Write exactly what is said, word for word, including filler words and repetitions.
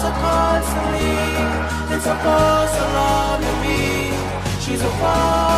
her constantly. It's supposed to love me. She's a